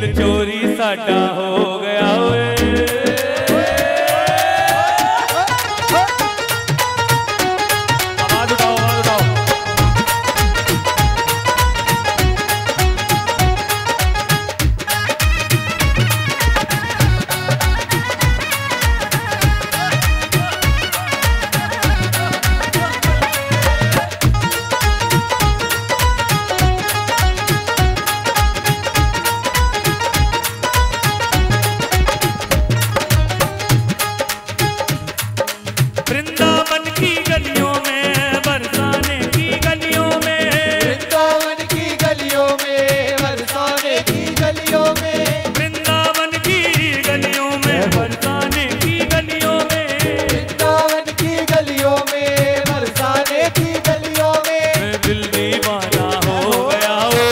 दिल चोरी साडा हो गया वे। आवाज उठाओ, आवाज उठाओ। वृंदावन की गलियों में बरसाने की गलियों में, वृंदावन की गलियों में बरसाने की गलियों में, वृंदावन की गलियों में बरसाने की गलियों में, वृंदावन की गलियों में बरसाने की गलियों में दिल दीवाना हो गया वे।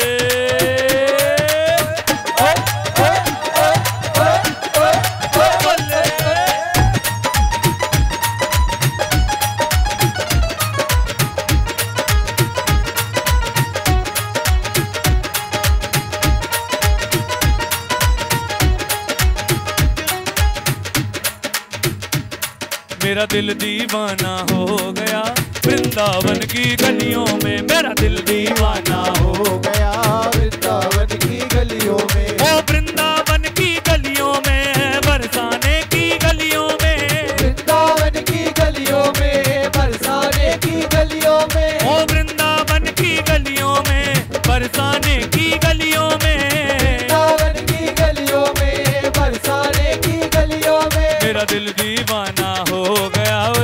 मेरा दिल दीवाना हो गया वृंदावन की गलियों में, मेरा दिल दीवाना हो गया वृंदावन की गलियों में, ओ वृंदावन की गलियों में बरसाने की गलियों में, वृंदावन की गलियों में बरसाने की गलियों में, ओ वृंदावन की गलियों में बरसाने की गलियों में, वृंदावन की गलियों में बरसाने की गलियों में मेरा दिल दीवाना हो गया वे।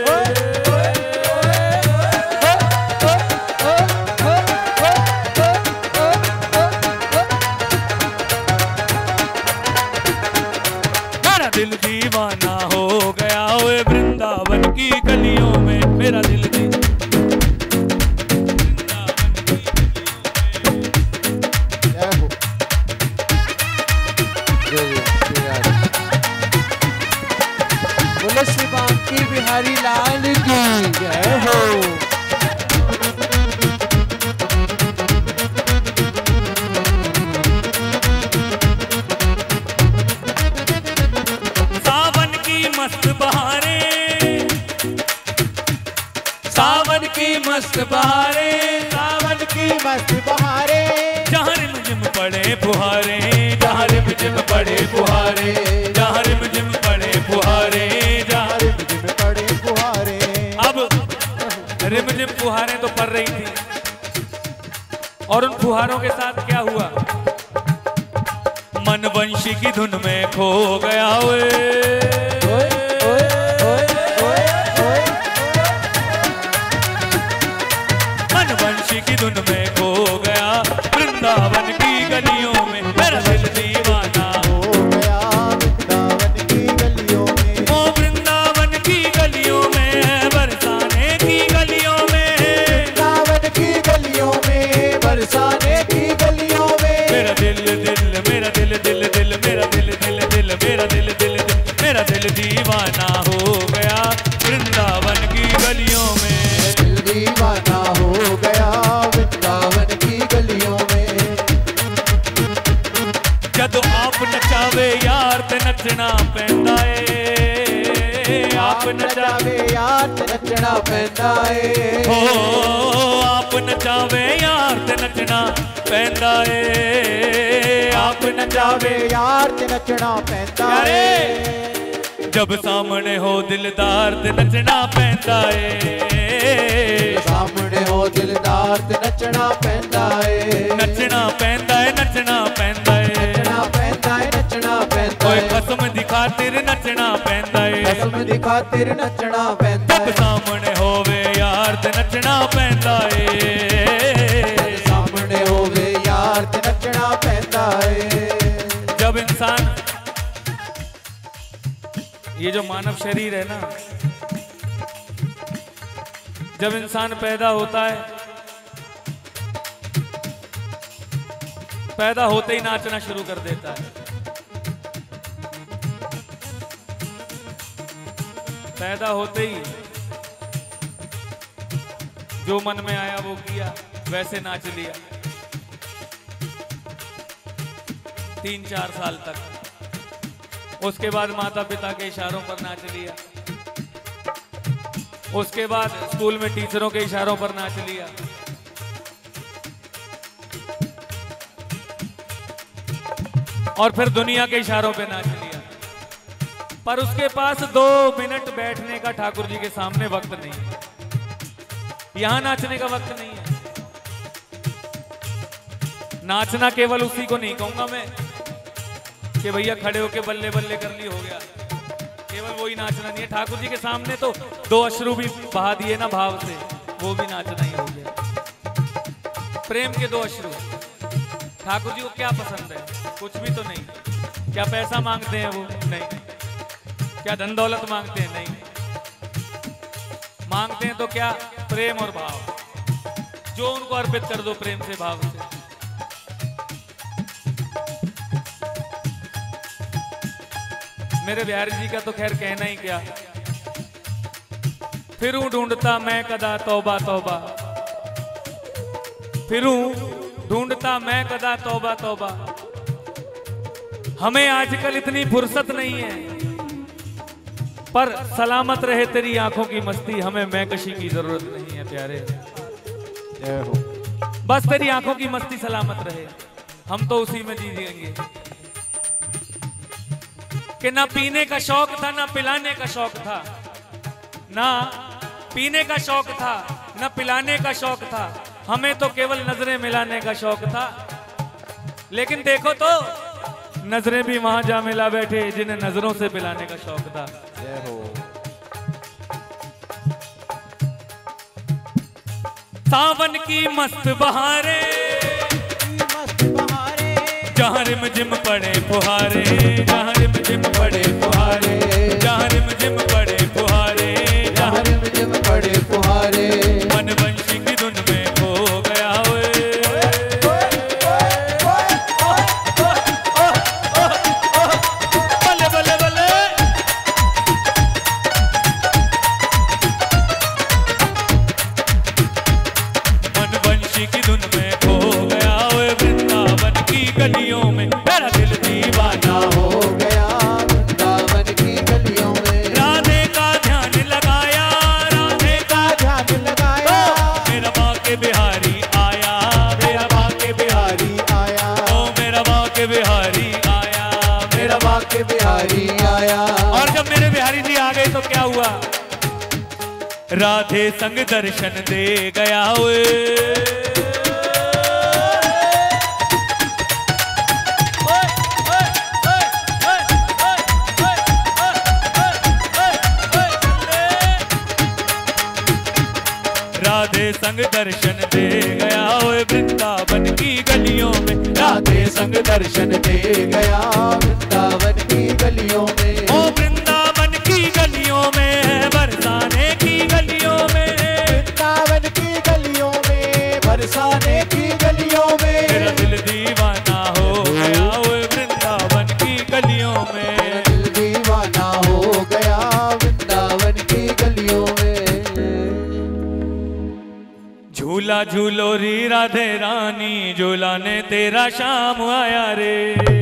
मेरा दिल दीवाना हो गया वे वृंदावन की गलियों में, मेरा दिल श्री बांकी बिहारी लाल की जय हो। सावन की मस्त बहारें, सावन की मस्त बहारें, सावन की मस्त बहारें, जहाँ रिमझिम पड़े फुहारे, जहाँ रिमझिम पड़े फुहारे, जहाँ रिमझिम पड़े फुहारे, जहाँ रिमझिम पड़े फुहारे। अब रिमझिम फुहारें तो पड़ रही थी और उन फुहारों के साथ क्या हुआ, मन वंशी की धुन में खो गया वे। मन वंशी की धुन में खो गया वृंदावन की गलियों में, मेरा दिल दीवाना हो गया वृंदावन की गलियों में, ओ वृंदावन की गलियों में बरसाने की गलियों में, वृंदावन की गलियों में बरसाने की गलियों में मेरा दिल दिल मेरा दिल दिल दिल मेरा दिल दिल दिल मेरा दिल दिल दिल मेरा दिल दीवाना हो गया वृंदावन की गलियों में, दिल दीवाना हो गया वृंदावन की गलियों में। जद आप नचावे यार ते नचना पैंदा ए, आप नचावे यार ते नचना पैंदा ए, हो आप नचावे यार ते नचना पैंदा ए, आप नचावे यार ते नचना पैंदा ए, जब सामने हो दिलदार ते नचना पैंदा ए, सामने हो दिलदार ते नचना पैंदा ए, नचना पैंदा है, नचना पैंदा है, नचना पैंदा है, नचना पैंदा कोई है, कसम दी खातिर नचना पैंदा है, कसम दी खातिर नचना पैंदा जब है, सामने होवे यार ते नचना पैंदा है, सामने होवे यार ते नचना पैंदा है। जब इंसान ये जो मानव शरीर है ना, जब इंसान पैदा होता है, पैदा होते ही नाचना शुरू कर देता है। पैदा होते ही जो मन में आया वो किया, वैसे नाच लिया। 3-4 साल तक। उसके बाद माता पिता के इशारों पर नाच लिया। उसके बाद स्कूल में टीचरों के इशारों पर नाच लिया। और फिर दुनिया के इशारों पे नाच लिया। पर उसके पास 2 मिनट बैठने का ठाकुर जी के सामने वक्त नहीं है। यहां नाचने का वक्त नहीं है। नाचना केवल उसी को नहीं कहूंगा मैं कि भैया खड़े होके बल्ले बल्ले कर ली हो गया, केवल वही नाचना नहीं है। ठाकुर जी के सामने तो 2 अश्रु भी बहा दिए ना भाव से, वो भी नाचना ही हो गया। प्रेम के 2 अश्रु। ठाकुर जी को क्या पसंद है? कुछ भी तो नहीं। क्या पैसा मांगते हैं वो? नहीं। क्या धन दौलत मांगते हैं? नहीं। मांगते हैं तो क्या? प्रेम और भाव। जो उनको अर्पित कर दो प्रेम से, भाव से। मेरे बिहारी जी का तो खैर कहना ही क्या। फिरूं ढूंढता मैं कदा तौबा तौबा, फिरूं ढूंढता मैं कदा तौबा तौबा। हमें आजकल इतनी फुर्सत नहीं है, पर सलामत रहे तेरी आंखों की मस्ती, हमें मैकशी की जरूरत नहीं है प्यारे। जय हो। बस तेरी आंखों की मस्ती सलामत रहे, हम तो उसी में जी जिएंगे। कि ना पीने का शौक था, ना पिलाने का शौक था। ना पीने का शौक था, ना पिलाने का शौक था। हमें तो केवल नजरें मिलाने का शौक था। लेकिन देखो तो नजरें भी वहां जा मिला बैठे जिन्हें नजरों से पिलाने का शौक था। जय हो। सावन की मस्त बहारें, जहाँ रिम जिम पड़े फुहारे, जहाँ रिम जिम पड़े फुहारे, जहाँ रिम जिम पड़े फुहारे, जहाँ रिम जिम पड़े फुहारे। मन वंशी की धुन में खो गया बल्ले बल्ले बल्ले। मन वंशी की धुन में खो गया वृंदावन की गलियों में, मेरा दिल दीवाना हो गया वृंदावन की गलियों में। राधे का ध्यान लगाया, राधे का ध्यान लगाया। मेरा बाके बिहारी आया, मेरा बाके बिहारी आया। ओ मेरा बाके बिहारी आया, मेरा बाके बिहारी आया। और जब मेरे बिहारी जी आ गए तो क्या हुआ? राधे संग दर्शन दे गया हुए। राधे संग दर्शन दे गया ओए वृंदावन की गलियों में, राधे संग दर्शन दे गया वृंदावन की गलियों में। ओ वृंदावन की गलियों में, बरसाने की गलियों में, वृंदावन की गलियों में, बरसाने की गलियों में। मेरा दिल दीवाना हो गया ओए वृंदावन की गलियों में। मेरा दिल दीवाना हो गया वृंदावन की गलियों में। झूला झूलो री राधे रानी, झूला ने तेरा शाम आया रे।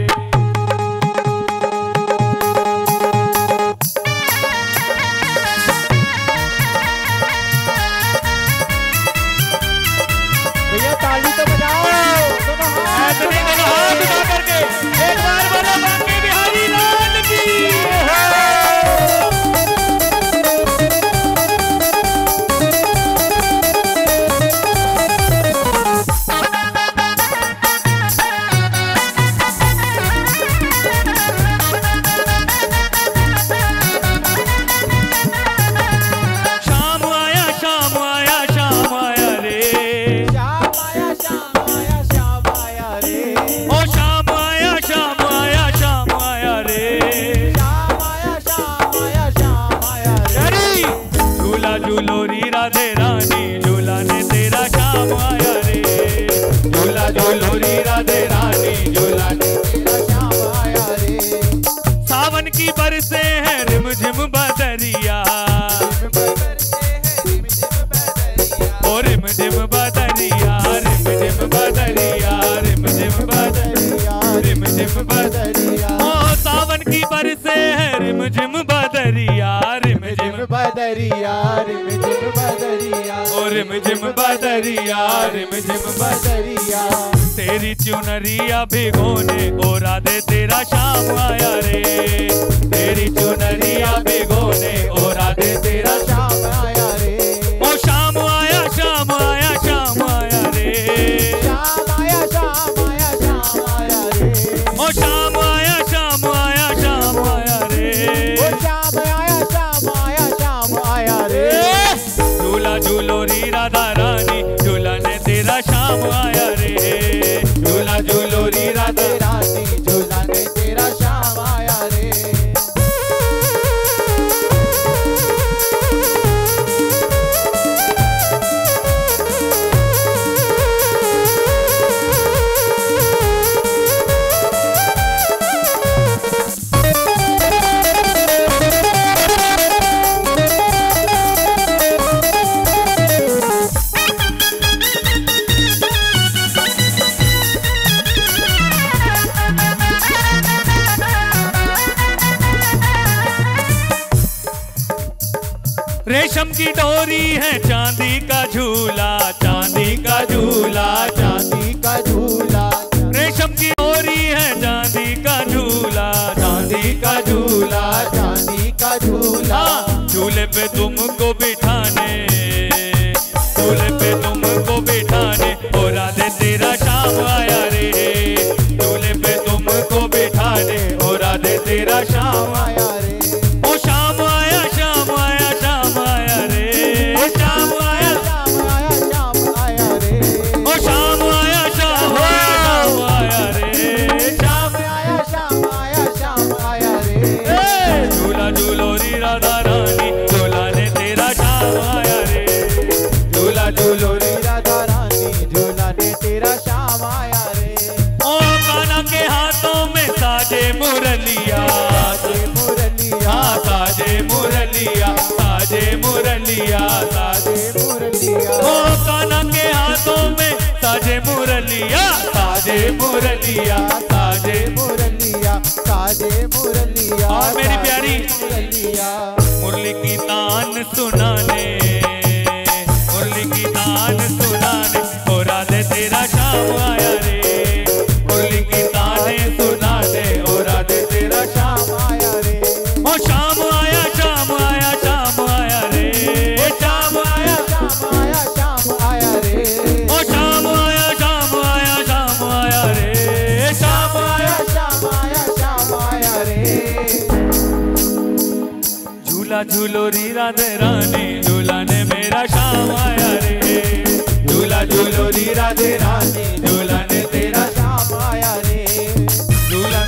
भैया ताली तो बजाओ, दोनों हाथ उठा करके एक बार बोलो बाके बिहारी लाल की। झूलोरी राधे रानी, झूला ने तेरा शाम आया रे। झूला झूलोरी राधे रानी, झूला ने तेरा शाम आया रे। सावन की बरसे है रिम झिम बदरिया, ओ रिम झिम बदरिया, रिम झिम बदरिया, रिम झिम बदरिया, रिम झिम बदरिया। रिम झिम बदरिया, रिम झिम बदरिया, तेरी चुनरिया भिगोने ओ राधे तेरा शाम आया रे, तेरी चुनरिया भिगोने ओ राधे तेरा शाम आया रे, ओ शाम आया शाम आया शाम आया रे, शाम आया शाम आया शाम आया रे, ओ शाम आया शाम आया शाम आया रे, ओ शाम आया शाम आया शाम आया रे, झूला झूलो री राधा रानी, झूला ने तेरा शाम आया रे, झूला झूलो री राधा रानी, झूला ने तेरा शाम आया रे। रेशम की डोरी है चांदी का झूला, चांदी का झूला, चांदी का झूला, रेशम की डोरी है चांदी का झूला, चांदी का झूला, चांदी का झूला, झूले पे तुमको बिठाने, झूले पे तुमको बिठाने ओ राधे तेरा शाम आया रे, झूले पे तुमको बिठाने ओ राधे तेरा शाम आया रे, ओ शाम आया शाम आया शाम आया रे, ओ शाम आया शाम आया शाम आया रे, ओ शाम आया शाम आया शाम आया रे, शाम आया शाम आया शाम आया रे, झूला झूलो री राधा रानी, झूला ने तेरा शाम आया रे, झूला झूलो री राधा रानी, झूला ने तेरा शाम आया रे, ओ कान्हा के हाथों में साजे मुरलिया, साजे मुरलिया, साजे मुरलिया, साजे मुरलिया, साजे मुरलिया, ओ कान्हा के हाथों में साजे मुरलिया, साजे मुरलिया, साजे मुरलिया, साजे मुरलिया, और मेरी प्यारी मुरलिया, मुरली की तान सुनाने, मुरली की तान सुनाने ओ राधे तेरा शाम आया रे, मुरली की ताने सुनाने ओ राधे तेरा शाम आया रे, ओ शाम आया शाम आया शाम आया रे, शाम आया शाम आया शाम आया रे, ओ शाम आया शाम आया शाम आया रे, शाम आया शाम आया शाम आया रे, झूला झूलो री राधे रानी, झूला ने मेरा शाम आया रे, झूला झूलो री राधे रानी, झूला ने तेरा शाम आया रे, झूला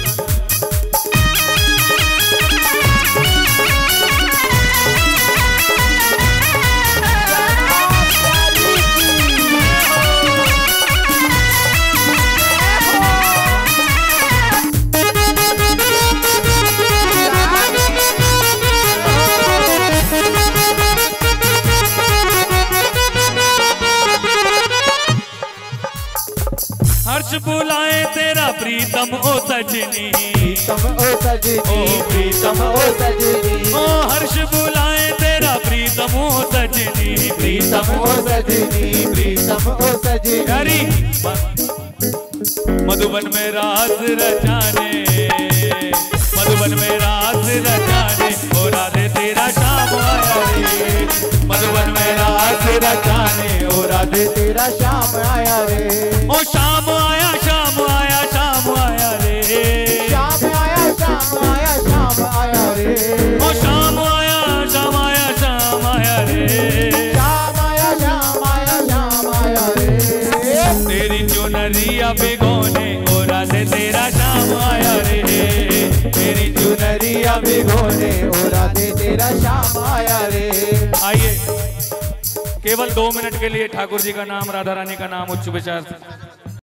हर्ष बुलाए तेरा प्रीतम ओ सजनी, प्रीतम ओ सजनी, प्रीतम ओ सजनी, ओ हर्ष बुलाए तेरा प्रीतम ओ सजनी, प्रीतम ओ सजनी, प्रीतम ओ सजनी, हरी मधुबन में रास रचाने, मधुबन में रास रचाने ओ राधे तेरा शाम आया रे, मधुबन में रास रचाने ओ राधे तेरा शाम आया रे, ओ शाम आया शाम आया शाम आया रे, शाम आया शाम आया शाम आया रे, ओ शाम आया शाम आया शाम आया रे, शाम आया शाम आया शाम आया रे, तेरी चुनरिया भिगोने ओ राधे तेरा शाम आया रे, तेरी चुनरिया भिगोने ओ राधे तेरा शाम आया रे। आइए केवल 2 मिनट के लिए ठाकुर जी का नाम, राधा रानी का नाम उच्च विचार से